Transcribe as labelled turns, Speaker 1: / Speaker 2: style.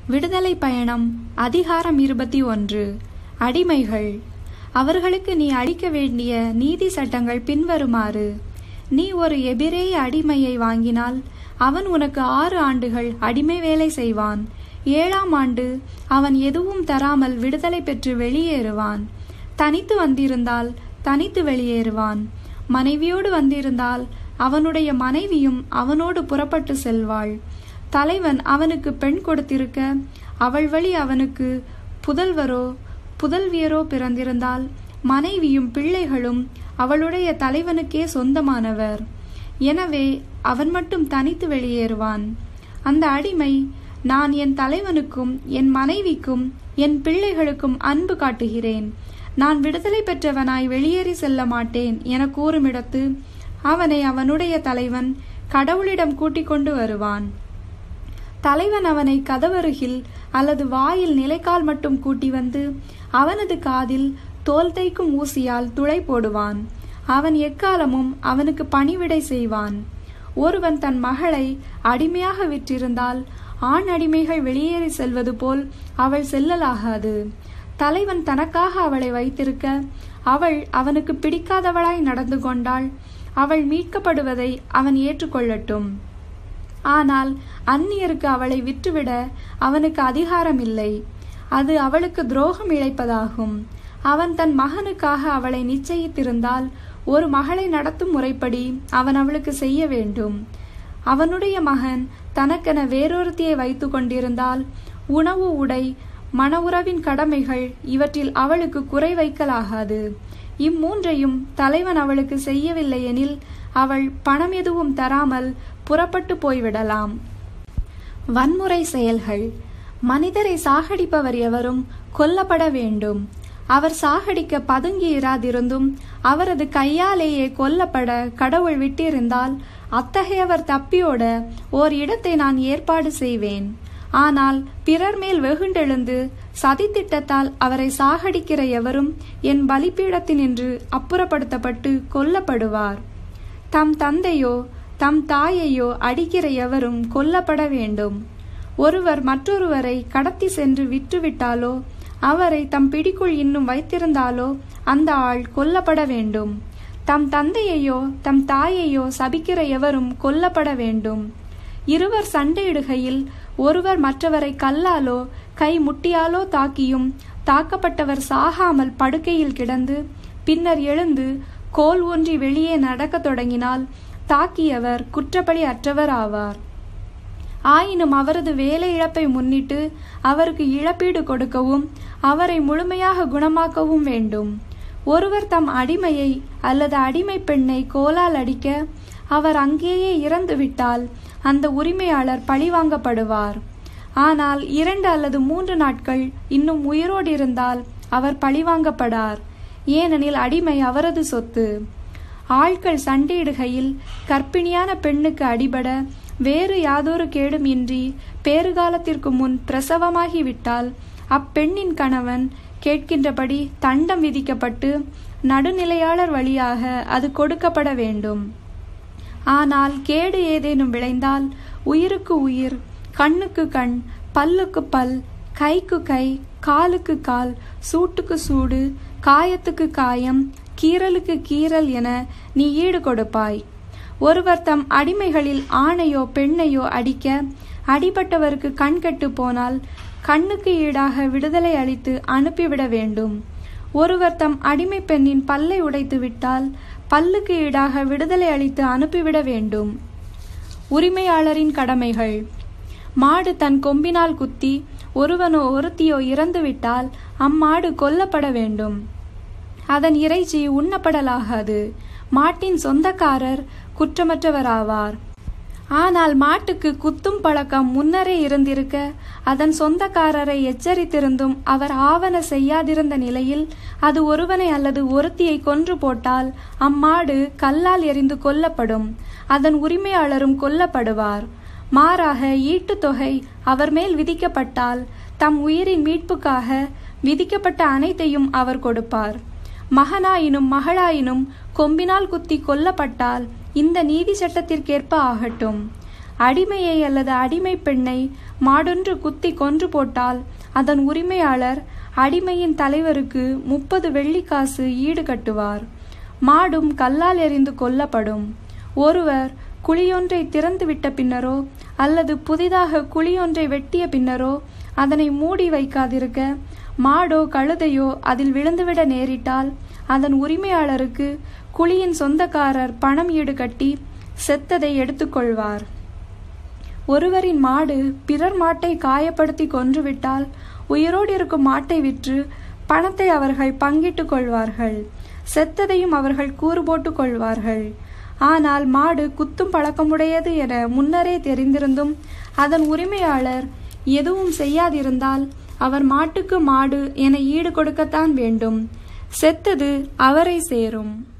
Speaker 1: விடுதலை பயணம் அதிகாரம் 21. அடிமைகள். அவர்களுக்கு நீ அளிக்க வேண்டிய நீதி சட்டங்கள் பின்வருமாறு. நீ ஒரு எபிரேய அடிமையை வாங்கினால் அவன் உனக்கு 6 ஆண்டுகள் அடிமை வேலை செய்வான். 7ஆம் ஆண்டு அவன் எதுவும் தராமல் விடுதலை பெற்று வெளியேறுவான். தனித்து வந்திருந்தால் தனித்து வெளியேறுவான். மனைவியோடு வந்திருந்தால் அவனுடைய மனைவியும் அவனோடு புறப்பட்டு செல்வாள். தலைவன் அவனுக்கு பெண் கொடுத்திருக்க அவள் வழி அவனுக்கு புதல்வரோ புதல்வியரோ பிறந்திருந்தால் மனைவியும் பிள்ளைகளும் அவளுடைய தலைவனுக்கே சொந்தமானவர். எனவே அவன் மட்டும் தனித்து வெளியேறுவான். அந்த அடிமை, நான் என் தலைவனுக்கும் என் மனைவிக்கும் என் பிள்ளைகளுக்கும் அன்பு காட்டுகிறேன், நான் விடுதலை பெற்றவனாய் வெளியேறி செல்ல மாட்டேன் என கூறுமிடத்து அவனை அவனுடைய தலைவன் கடவுளிடம் கூட்டிக் கொண்டு வருவான். தலைவன் அவனை கதவருகில் அல்லது வாயில் நிலைக்கால் மட்டும் கூட்டி வந்து அவனது காதில் தோல் தைக்கும் ஊசியால் துளை போடுவான். அவன் எக்காலமும் அவனுக்கு பணிவிடை செய்வான். ஒருவன் தன் மகளை அடிமையாக விற்றிருந்தால் ஆண் அடிமைகள் வெளியேறி செல்வது போல் அவள் செல்லலாகாது. தலைவன் தனக்காக அவளை வைத்திருக்க அவள் அவனுக்கு பிடிக்காதவளாய் நடந்து கொண்டாள், அவள் மீட்கப்படுவதை அவன் ஏற்றுக்கொள்ளட்டும். ஆனால் அந்நியருக்கு அவளை விற்றுவிட அவனுக்கு அதிகாரம் இல்லை. அது அவளுக்கு துரோகம் இழைப்பதாகும். அவன் தன் மகனுக்காக அவளை நிச்சயித்திருந்தால் ஒரு மகளை நடத்தும் முறைப்படி அவன் அவளுக்கு செய்ய வேண்டும். அவனுடைய மகன் தனக்கென வேறொருத்தியை வைத்து கொண்டிருந்தால் உணவு, உடை, மன உறவின் கடமைகள் இவற்றில் அவளுக்கு குறை வைக்கலாகாது. இம்மூன்றையும் தலைவன் அவளுக்கு செய்யவில்லை எனில் அவள் பணம் எதுவும் தராமல் புறப்பட்டு போய்விடலாம். வன்முறை செயல்கள். மனிதரை சாகடிப்பவர் எவரும் கொல்லப்பட வேண்டும். அவர் சாகடிக்க பதுங்கி இராதிருந்தும் அவரது கையாலேயே கொல்லப்பட கடவுள் விட்டிருந்தால் அத்தகையவர் தப்பியோட ஓர் இடத்தை நான் ஏற்பாடு செய்வேன். ஆனால் பிறர் மேல் வெகுண்டெழுந்து சதித்திட்டத்தால் அவரை சாகடிக்கிற எவரும் என் பலிபீடத்தினின்று அப்புறப்படுத்தப்பட்டு கொல்லப்படுவார். தம் தந்தையோ தம் தாயையோ அடிக்கிற எவரும் கொல்லப்பட வேண்டும். ஒருவர் மற்றொருவரை கடத்தி சென்று விற்றுவிட்டாலோ அவரை தம் பிடிக்குள் இன்னும் வைத்திருந்தாலோ அந்த ஆள் கொல்லப்பட வேண்டும். தம் தந்தையையோ தம் தாயையோ சபிக்கிற எவரும் கொல்லப்பட வேண்டும். இருவர் சண்டையிடுகையில் ஒருவர் மற்றவரை கல்லாலோ கை முட்டியாலோ தாக்கியும் தாக்கப்பட்டவர் சாகாமல் படுக்கையில் கிடந்து பின்னர் எழுந்து கோல் ஊன்றி வெளியே நடக்கத் தொடங்கினால் தாக்கியவர் குற்றப்பழி அற்றவர் ஆவார். ஆயினும் அவரது வேலை இழப்பை முன்னிட்டு அவருக்கு இழப்பீடு கொடுக்கவும் அவரை முழுமையாக குணமாக்கவும் வேண்டும். ஒருவர் தம் அடிமையை அல்லது அடிமை பெண்ணை கோலால் அடிக்க அவர் அங்கேயே இறந்துவிட்டால் அந்த உரிமையாளர் பழிவாங்கப்படுவார். ஆனால் 2 அல்லது 3 நாட்கள் இன்னும் உயிரோடு இருந்தால் அவர் பழிவாங்கப்படார், ஏனெனில் அடிமை அவரது சொத்து. ஆட்கள் சண்டையிடுகையில் கர்ப்பிணியான பெண்ணுக்கு அடிபட வேறு யாதொரு கேடும் இன்றி பேறுகாலத்திற்கு முன் பிரசவமாகிவிட்டால் அப்பெண்ணின் கணவன் கேட்கின்றபடி தண்டம் விதிக்கப்பட்டு நடுநிலையாளர் வழியாக அது கொடுக்கப்பட வேண்டும். ஆனால் கேடு ஏதேனும் விளைந்தால் உயிருக்கு உயிர், கண்ணுக்கு கண், பல்லுக்கு பல், கைக்கு கை, காலுக்கு கால், சூட்டுக்கு சூடு, காயத்துக்கு காயம், கீறலுக்கு கீறல் என நீ ஈடு கொடுப்பாய். ஒருவர் தம் அடிமைகளில் ஆணையோ பெண்ணையோ அடிக்க அடிபட்டவருக்கு கண் கெட்டு போனால் கண்ணுக்கு ஈடாக விடுதலை அளித்து அனுப்பிவிட வேண்டும். ஒருவர் தம் அடிமை பெண்ணின் பல்லை உடைத்து விட்டால் பல்லுக்கு ஈடாக விடுதலை அளித்து அனுப்பிவிட வேண்டும். உரிமையாளரின் கடமைகள். மாடு தன் கொம்பினால் குத்தி ஒருவனோ ஒருத்தியோ இறந்துவிட்டால் அம்மாடு கொல்லப்பட வேண்டும். அதன் இறைச்சி உண்ணப்படலாகாது. மாட்டின் சொந்தக்காரர் குற்றமற்றவராவார். ஆனால் மாட்டுக்கு குத்தும் பழக்கம் முன்னரே இருந்திருக்க அதன் சொந்தக்காரரை எச்சரித்திருந்தும் அவர் ஆவன செய்யாதிருந்த நிலையில் அது ஒருவனை அல்லது ஒருத்தியை கொன்று போட்டால் அம்மாடு கல்லால் எறிந்து கொல்லப்படும், அதன் உரிமையாளரும் கொல்லப்படுவார். மாறாக ஈட்டுத் தொகை அவர் மேல் விதிக்கப்பட்டால் தம் உயிரின் மீட்புக்காக விதிக்கப்பட்ட அனைத்தையும் அவர் கொடுப்பார். மகனாயினும் மகளாயினும் கொம்பினால் குத்தி கொல்லப்பட்டால் இந்த நீதி சட்டத்திற்கேற்ப ஆகட்டும். அடிமையை அல்லது அடிமை பெண்ணை மாடொன்று குத்தி கொன்று போட்டால் அதன் உரிமையாளர் அடிமையின் தலைவருக்கு 30 வெள்ளிக்காசு ஈடு கட்டுவார். மாடும் கல்லால் எறிந்து கொல்லப்படும். ஒருவர் குழியொன்றை திறந்துவிட்ட பின்னரோ அல்லது புதிதாக குழியொன்றை வெட்டிய பின்னரோ அதனை மூடி வைக்காதிருக்க மாடோ கழுதையோ அதில் விழுந்துவிட நேரிட்டால் அதன் உரிமையாளருக்கு குழியின் சொந்தக்காரர் பணம் ஈடு கட்டி செத்ததை எடுத்துக்கொள்வார். ஒருவரின் மாடு பிறர் மாட்டை காயப்படுத்தி கொன்றுவிட்டால் உயிரோடு இருக்கும் மாட்டை விற்று பணத்தை அவர்கள் பங்கிட்டுக் கொள்வார்கள். செத்ததையும் அவர்கள் கூறு போட்டுக் கொள்வார்கள். ஆனால் மாடு குத்தும் பழக்கமுடையது என முன்னரே தெரிந்திருந்தும் அதன் உரிமையாளர் எதுவும் செய்யாதிருந்தால் அவர் மாட்டுக்கு மாடு என ஈடு கொடுக்கத்தான் வேண்டும். செத்தது அவரை சேரும்.